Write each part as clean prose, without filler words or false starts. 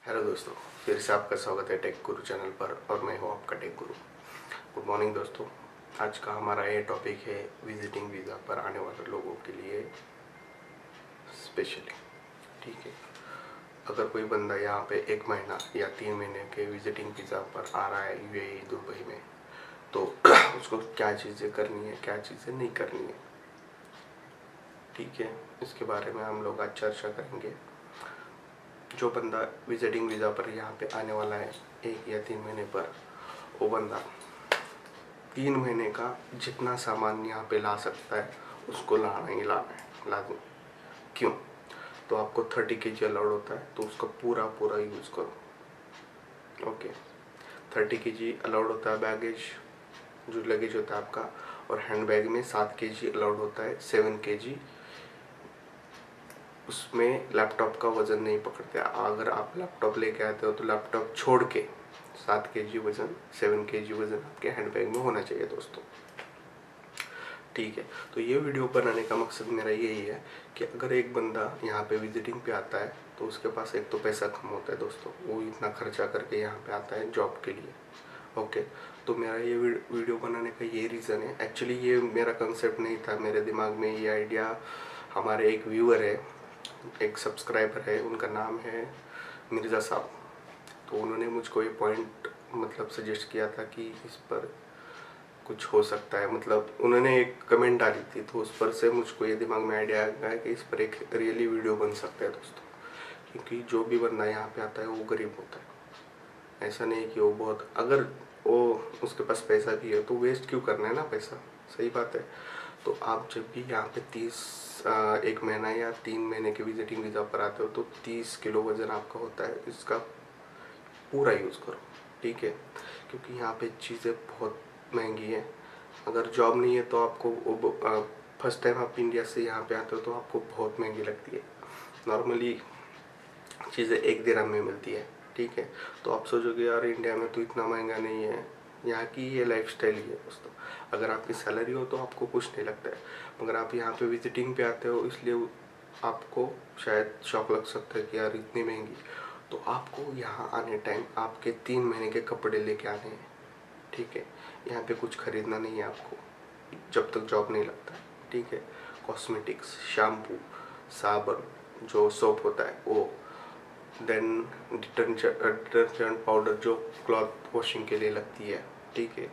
Hello दोस्तों, फिर से आपका स्वागत है टेक गुरु चैनल पर और मैं हूं आपका टेक गुरु। गुड मॉर्निंग दोस्तों। आज का हमारा ये टॉपिक है विजिटिंग वीज़ा पर आने वाले लोगों के लिए स्पेशली। ठीक है, अगर कोई बंदा यहाँ पे 1 महीना या 3 महीने के विजिटिंग वीज़ा पर आ रहा है यूएई दुबई में, तो उसको क्या चीज़ें करनी है, क्या चीज़ें नहीं करनी है, ठीक है, इसके बारे में हम लोग आज चर्चा करेंगे। जो बंदा विजिटिंग वीज़ा पर यहाँ पे आने वाला है 1 या 3 महीने पर, वो बंदा 3 महीने का जितना सामान यहाँ पे ला सकता है उसको लाना ही लाना है, लाजमी। क्यों? तो आपको 30 kg अलाउड होता है, तो उसका पूरा पूरा यूज़ करो। ओके, 30 kg अलाउड होता है बैगेज, जो लगेज होता है आपका, और हैंड बैग में 7 kg अलाउड होता है। 7 kg उसमें लैपटॉप का वज़न नहीं पकड़ते। अगर आप लैपटॉप लेके आते हो तो लैपटॉप छोड़ के 7 kg वज़न, 7 kg वज़न आपके हैंड बैग में होना चाहिए दोस्तों। ठीक है, तो ये वीडियो बनाने का मकसद मेरा यही है कि अगर एक बंदा यहाँ पे विजिटिंग पे आता है तो उसके पास एक तो पैसा कम होता है दोस्तों, वो इतना खर्चा करके यहाँ पे आता है जॉब के लिए। ओके, तो मेरा ये वीडियो बनाने का ये रीज़न है। एक्चुअली ये मेरा कंसेप्ट नहीं था, मेरे दिमाग में ये आइडिया हमारे एक व्यूअर है, एक सब्सक्राइबर है, उनका नाम है मिर्ज़ा साहब। तो उन्होंने मुझको ये पॉइंट मतलब सजेस्ट किया था कि इस पर कुछ हो सकता है, मतलब उन्होंने एक कमेंट डाली थी, तो उस पर से मुझको ये दिमाग में आइडिया आया कि इस पर एक रियली वीडियो बन सकता है दोस्तों। क्योंकि जो भी बंदा यहाँ पे आता है वो गरीब होता है, ऐसा नहीं कि वो बहुत, अगर वो उसके पास पैसा भी है तो वेस्ट क्यों करना है ना पैसा, सही बात है। तो आप जब भी यहाँ पे 1 महीना या 3 महीने के विजिटिंग वीज़ा पर आते हो तो 30 किलो वज़न आपका होता है, इसका पूरा यूज़ करो। ठीक है, क्योंकि यहाँ पे चीज़ें बहुत महंगी हैं। अगर जॉब नहीं है तो आपको फर्स्ट टाइम आप इंडिया से यहाँ पे आते हो तो आपको बहुत महंगी लगती है। नॉर्मली चीज़ें 1 दिरहम में मिलती है। ठीक है, तो आप सोचोगे यार इंडिया में तो इतना महंगा नहीं है, यहाँ की ये लाइफस्टाइल ही है दोस्तों। अगर आपकी सैलरी हो तो आपको कुछ नहीं लगता है, मगर आप यहाँ पे विजिटिंग पे आते हो इसलिए आपको शायद शौक लग सकता है कि यार इतनी महंगी। तो आपको यहाँ आने टाइम आपके 3 महीने के कपड़े लेके आने हैं। ठीक है, यहाँ पे कुछ खरीदना नहीं है आपको जब तक जॉब नहीं लगता। ठीक है, कॉस्मेटिक्स, शैम्पू, साबुन, जो सोप होता है वो, देन डिटर्जेंट पाउडर जो क्लॉथ वॉशिंग के लिए लगती है। ठीक है,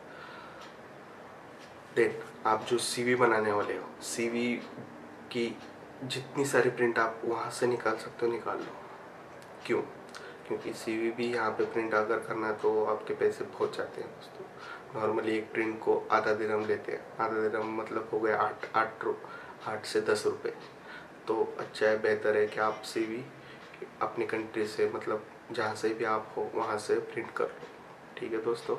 देन आप जो सीवी बनाने वाले हो, सीवी की जितनी सारी प्रिंट आप वहाँ से निकाल सकते हो निकाल लो। क्यों? क्योंकि सीवी भी यहाँ पे प्रिंट अगर करना है तो आपके पैसे बहुत जाते हैं दोस्तों। नॉर्मली एक प्रिंट को आधा दिरहम लेते हैं, आधा दिरहम मतलब हो गया 8 से 10 रुपये। तो अच्छा है, बेहतर है कि आप सीवी अपनी कंट्री से, मतलब जहाँ से भी आप हो वहाँ से प्रिंट कर लो। ठीक है दोस्तों,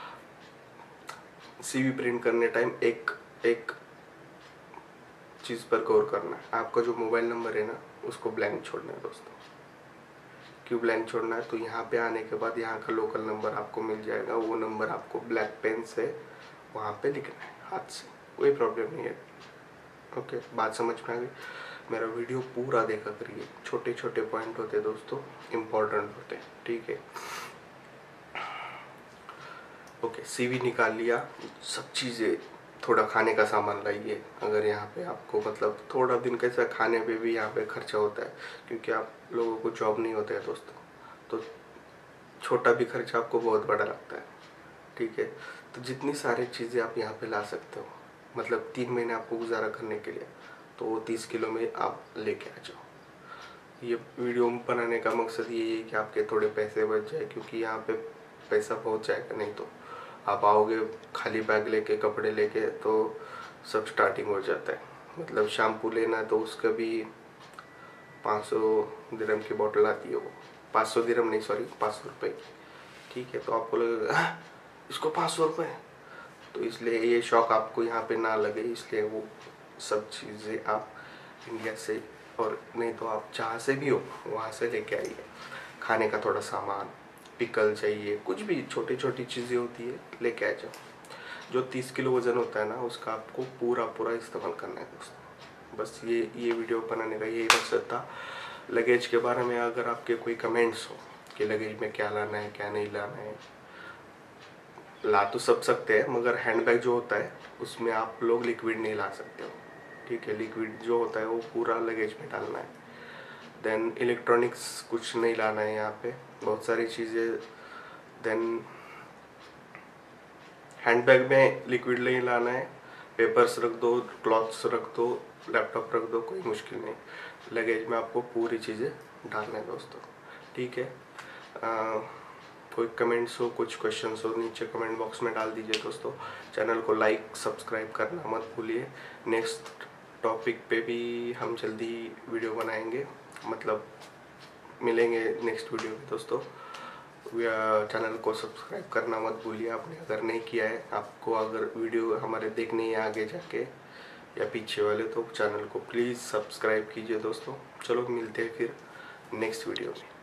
सीवी प्रिंट करने टाइम एक चीज़ पर गौर करना है, आपका जो मोबाइल नंबर है ना उसको ब्लैंक छोड़ना है दोस्तों। क्यों ब्लैंक छोड़ना है? तो यहाँ पे आने के बाद यहाँ का लोकल नंबर आपको मिल जाएगा, वो नंबर आपको ब्लैक पेन से वहाँ पे लिखना है हाथ से, कोई प्रॉब्लम नहीं है। ओके, बात समझ में आ गई? मेरा वीडियो पूरा देखा करिए, छोटे छोटे पॉइंट होते दोस्तों, इम्पोर्टेंट होते। ठीक है, ओके, सीवी निकाल लिया, सब चीज़ें, थोड़ा खाने का सामान लाइए। अगर यहाँ पे आपको मतलब थोड़ा दिन कैसा खाने पे भी यहाँ पे खर्चा होता है, क्योंकि आप लोगों को जॉब नहीं होता है दोस्तों, तो छोटा भी खर्चा आपको बहुत बड़ा लगता है। ठीक है, तो जितनी सारी चीज़ें आप यहाँ पे ला सकते हो, मतलब 3 महीने आपको गुजारा करने के लिए, तो वो 30 किलो में आप लेके आ जाओ। ये वीडियो बनाने का मकसद यही है कि आपके थोड़े पैसे बच जाए, क्योंकि यहाँ पे पैसा पहुँच जाएगा, नहीं तो आप आओगे खाली बैग लेके, कपड़े लेके, तो सब स्टार्टिंग हो जाता है। मतलब शैम्पू लेना है तो उसका भी 500 दिरहम की बोतल आती है, वो 500 दिरहम नहीं, सॉरी 500 रुपये की। ठीक है, तो आपको लगेगा इसको 500 रुपये, तो इसलिए ये शौक आपको यहाँ पे ना लगे, इसलिए वो सब चीज़ें आप इंडिया से, और नहीं तो आप जहाँ से भी हो वहाँ से लेके आइए। खाने का थोड़ा सामान, पिकल चाहिए, कुछ भी छोटी छोटी चीज़ें होती है लेके आ जाओ। जो 30 किलो वज़न होता है ना उसका आपको पूरा पूरा इस्तेमाल करना है दोस्तों। बस ये वीडियो बनाने का यही मकसद था। लगेज के बारे में अगर आपके कोई कमेंट्स हो कि लगेज में क्या लाना है क्या नहीं लाना है। ला तो सब सकते हैं मगर हैंडबैग जो होता है उसमें आप लोग लिक्विड नहीं ला सकते हो, ठीक है। लिक्विड जो होता है वो पूरा लगेज में डालना है। देन इलेक्ट्रॉनिक्स कुछ नहीं लाना है यहाँ पे, बहुत सारी चीज़ें। देन हैंडबैग में लिक्विड नहीं लाना है, पेपर्स रख दो, क्लॉथ्स रख दो, लैपटॉप रख दो, कोई मुश्किल नहीं। लगेज में आपको पूरी चीज़ें डालना है दोस्तों, ठीक है। कोई कमेंट्स हो, कुछ क्वेश्चंस हो, नीचे कमेंट बॉक्स में डाल दीजिए दोस्तों। चैनल को लाइक सब्सक्राइब करना मत भूलिए। नेक्स्ट टॉपिक पे भी हम जल्दी वीडियो बनाएंगे, मतलब मिलेंगे नेक्स्ट वीडियो में दोस्तों। चैनल को सब्सक्राइब करना मत भूलिए, आपने अगर नहीं किया है। आपको अगर वीडियो हमारे देखने है आगे जाके या पीछे वाले, तो चैनल को प्लीज़ सब्सक्राइब कीजिए दोस्तों। चलो मिलते हैं फिर नेक्स्ट वीडियो में।